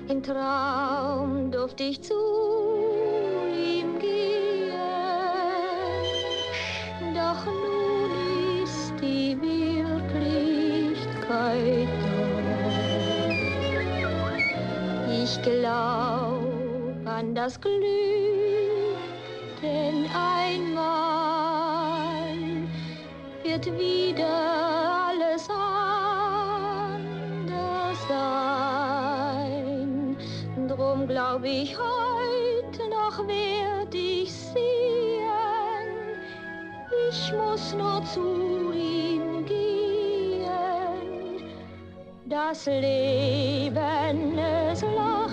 Im Traum durfte ich zu ihm gehen, doch nun ist die Wirklichkeit da. Ich glaub an das Glück, denn einmal wird wieder alles anders sein. Drum glaub ich heute noch werd ich sehen, ich muss nur zu ihm gehen. Das Leben ist lang.